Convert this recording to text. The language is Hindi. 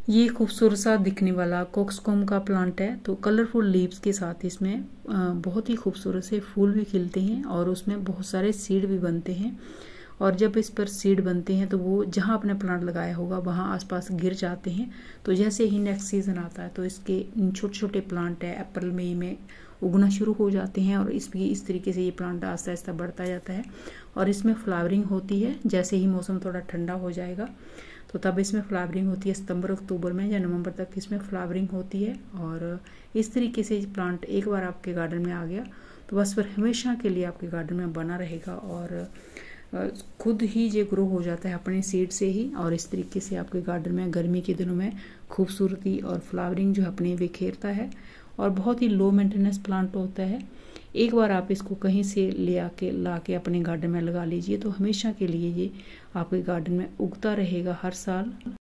ये खूबसूरत सा दिखने वाला कोक्सकॉम का प्लांट है। तो कलरफुल लीव्स के साथ इसमें बहुत ही खूबसूरत से फूल भी खिलते हैं और उसमें बहुत सारे सीड भी बनते हैं। और जब इस पर सीड बनते हैं तो वो जहाँ आपने प्लांट लगाया होगा वहाँ आसपास गिर जाते हैं। तो जैसे ही नेक्स्ट सीज़न आता है तो इसके छोटे छोटे प्लांट है अप्रैल मई में उगना शुरू हो जाते हैं और इस तरीके से ये प्लांट आहिस्ता आहिस्ता बढ़ता जाता है। और इसमें फ्लावरिंग होती है जैसे ही मौसम थोड़ा ठंडा हो जाएगा तो तब इसमें फ्लावरिंग होती है। सितंबर अक्टूबर में या नवंबर तक इसमें फ्लावरिंग होती है। और इस तरीके से प्लांट एक बार आपके गार्डन में आ गया तो बस फिर हमेशा के लिए आपके गार्डन में बना रहेगा और खुद ही ये ग्रो हो जाता है अपने सीड से ही। और इस तरीके से आपके गार्डन में गर्मी के दिनों में खूबसूरती और फ्लावरिंग जो अपने बिखेरता है और बहुत ही लो मेंटेनेंस प्लांट होता है। एक बार आप इसको कहीं से ला के अपने गार्डन में लगा लीजिए तो हमेशा के लिए ये आपके गार्डन में उगता रहेगा हर साल।